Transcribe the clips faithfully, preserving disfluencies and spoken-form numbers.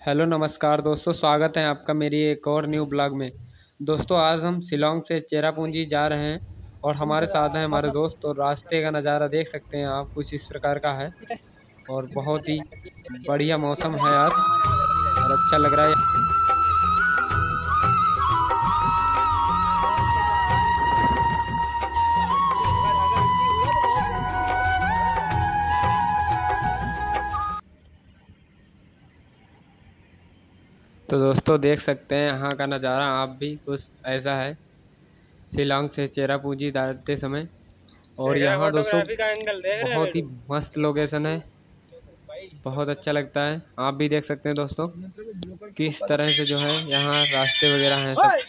Hello नमस्कार दोस्तों, स्वागत है आपका मेरी एक और न्यू ब्लॉग में। दोस्तों आज हम शिलोंग से चेरापूंजी जा रहे हैं और हमारे साथ हैं हमारे दोस्त। और रास्ते का नज़ारा देख सकते हैं आप, कुछ इस प्रकार का है और बहुत ही बढ़िया मौसम है आज और अच्छा लग रहा है। तो दोस्तों देख सकते हैं यहाँ का नज़ारा आप भी कुछ ऐसा है शिलोंग से चेरापूंजी जाते समय। और यहाँ दोस्तों बहुत ही मस्त लोकेशन है, बहुत अच्छा लगता है। आप भी देख सकते हैं दोस्तों किस तरह से जो है यहाँ रास्ते वगैरह हैं सब।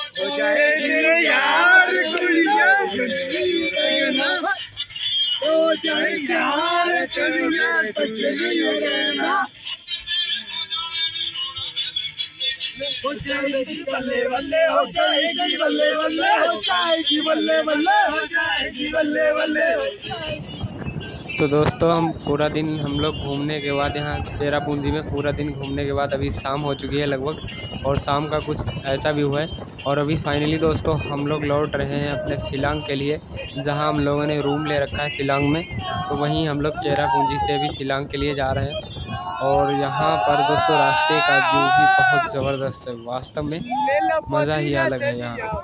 बल्ले बल्ले हो जाएगी, बल्ले बल्ले हो जाएगी, बल्ले बल्ले हो जाएगी, बल्ले बल्ले हो जाएगी। तो दोस्तों हम पूरा दिन हम लोग घूमने के बाद यहाँ चेरापूंजी में पूरा दिन घूमने के बाद अभी शाम हो चुकी है लगभग, और शाम का कुछ ऐसा व्यू है। और अभी फाइनली दोस्तों हम लोग लौट रहे हैं अपने शिलोंग के लिए, जहाँ हम लोगों ने रूम ले रखा है शिलोंग में। तो वहीं हम लोग चेरापूंजी से भी शिलोंग के लिए जा रहे हैं। और यहाँ पर दोस्तों रास्ते का व्यू भी बहुत ज़बरदस्त है, वास्तव में मज़ा ही अलग है यहाँ।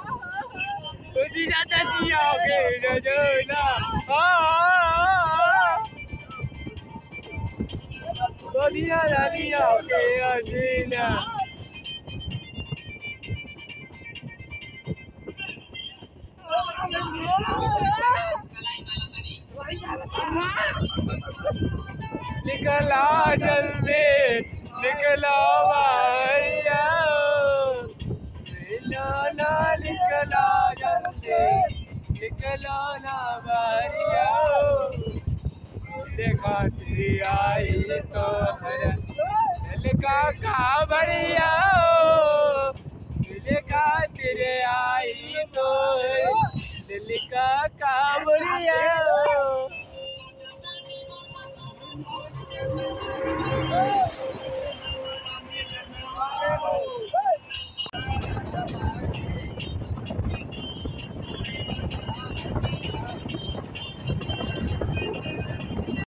निकला जल्दी निकला भैया, ना निकला जल्दी निकला ना भैया। देखा तेरी आई तो दिल का खा बढ़िया, देखा तेरे आई तो दिल का खा बढ़िया।